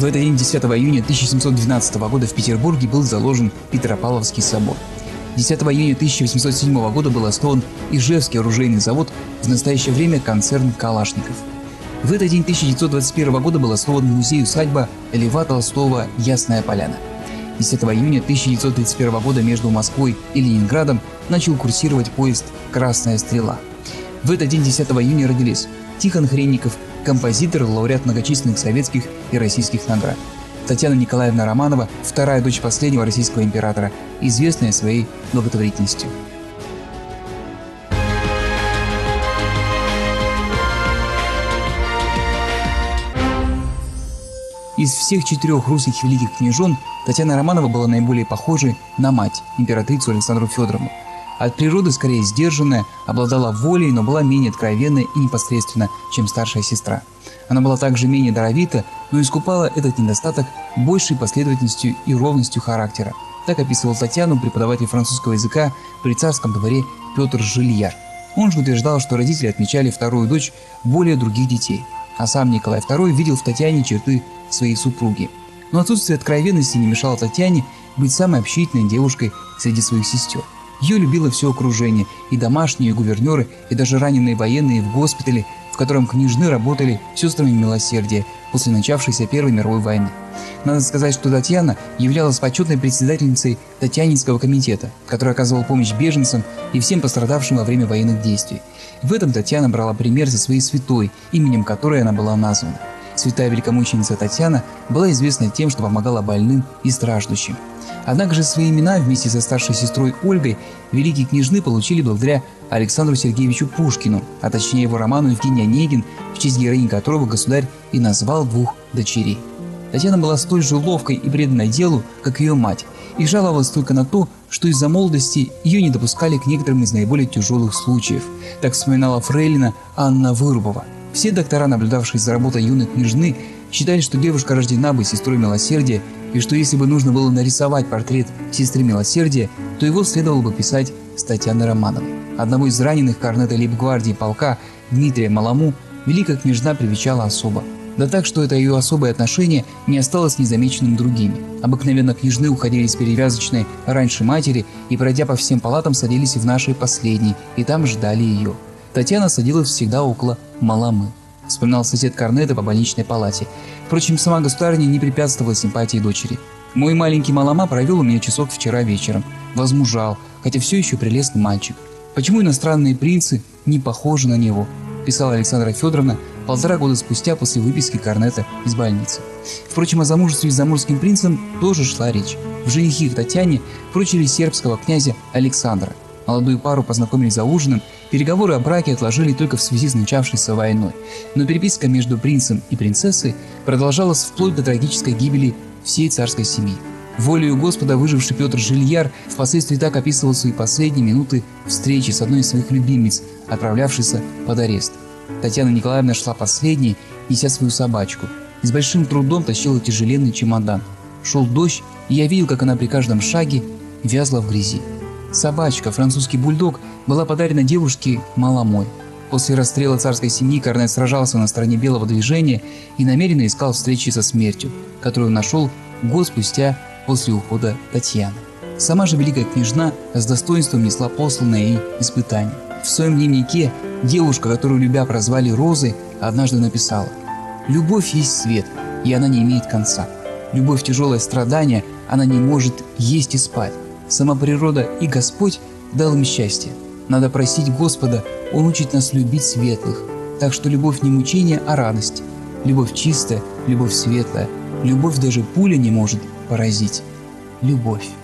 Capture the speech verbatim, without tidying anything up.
В этот день, десятого июня тысяча семьсот двенадцатого года, в Петербурге был заложен Петропавловский собор. десятого июня тысяча восемьсот седьмого года был основан Ижевский оружейный завод, в настоящее время концерн «Калашников». В этот день тысяча девятьсот двадцать первого года был основан музей-усадьба Льва Толстого «Ясная Поляна». десятого июня тысяча девятьсот тридцать первого года между Москвой и Ленинградом начал курсировать поезд «Красная стрела». В этот день, десятого июня, родились Тихон Хренников, композитор, лауреат многочисленных советских и российских наград; Татьяна Николаевна Романова, вторая дочь последнего российского императора, известная своей благотворительностью. Из всех четырех русских великих княжон Татьяна Романова была наиболее похожей на мать, императрицу Александру Федоровну. От природы скорее сдержанная, обладала волей, но была менее откровенна и непосредственна, чем старшая сестра. Она была также менее даровита, но искупала этот недостаток большей последовательностью и ровностью характера. Так описывал Татьяну преподаватель французского языка при царском дворе Петр Жильяр. Он же утверждал, что родители отмечали вторую дочь более других детей, а сам Николай второй видел в Татьяне черты своей супруги. Но отсутствие откровенности не мешало Татьяне быть самой общительной девушкой среди своих сестер. Ее любило все окружение, и домашние, и гувернеры, и даже раненые военные в госпитале, в котором княжны работали сестрами милосердия после начавшейся Первой мировой войны. Надо сказать, что Татьяна являлась почетной председательницей Татьянинского комитета, который оказывал помощь беженцам и всем пострадавшим во время военных действий. В этом Татьяна брала пример за своей святой, именем которой она была названа. Святая великомученица Татьяна была известна тем, что помогала больным и страждущим. Однако же свои имена вместе со старшей сестрой Ольгой великие княжны получили благодаря Александру Сергеевичу Пушкину, а точнее его роману «Евгений Онегин», в честь героини которого государь и назвал двух дочерей. Татьяна была столь же ловкой и преданной делу, как ее мать, и жаловалась только на то, что из-за молодости ее не допускали к некоторым из наиболее тяжелых случаев. Так вспоминала фрейлина Анна Вырубова. Все доктора, наблюдавшие за работой юной княжны, считали, что девушка рождена быть сестрой милосердия, и что если бы нужно было нарисовать портрет сестры милосердия, то его следовало бы писать с Татьяной Романовой. Одного из раненых корнета лейб-гвардии полка Дмитрия Маламу великая княжна привечала особо. Да так, что это ее особое отношение не осталось незамеченным другими. Обыкновенно княжны уходили с перевязочной раньше матери и, пройдя по всем палатам, садились в нашей последней, и там ждали ее. Татьяна садилась всегда около Маламы, вспоминал сосед корнета по больничной палате. Впрочем, сама государыня не препятствовала симпатии дочери. «Мой маленький Малама провел у меня часок вчера вечером. Возмужал, хотя все еще прелестный мальчик. Почему иностранные принцы не похожи на него?» писала Александра Федоровна полтора года спустя после выписки корнета из больницы. Впрочем, о замужестве с заморским принцем тоже шла речь. В женихи к Татьяне прочили сербского князя Александра. Молодую пару познакомили за ужином, переговоры о браке отложили только в связи с начавшейся войной. Но переписка между принцем и принцессой продолжалась вплоть до трагической гибели всей царской семьи. Волею Господа выживший Петр Жильяр впоследствии так описывал свои последние минуты встречи с одной из своих любимиц, отправлявшейся под арест. Татьяна Николаевна шла последней, неся свою собачку, и с большим трудом тащила тяжеленный чемодан. Шел дождь, и я видел, как она при каждом шаге вязла в грязи. Собачка, французский бульдог, была подарена девушке Маламой. После расстрела царской семьи корнет сражался на стороне белого движения и намеренно искал встречи со смертью, которую нашел год спустя после ухода Татьяны. Сама же великая княжна с достоинством несла посланное ей испытание. В своем дневнике девушка, которую любя прозвали Розой, однажды написала: «Любовь есть свет, и она не имеет конца. Любовь – тяжелое страдание, она не может есть и спать. Сама природа и Господь дал им счастье. Надо просить Господа, Он учит нас любить светлых. Так что любовь не мучение, а радость. Любовь чистая, любовь светлая. Любовь даже пуля не может поразить. Любовь».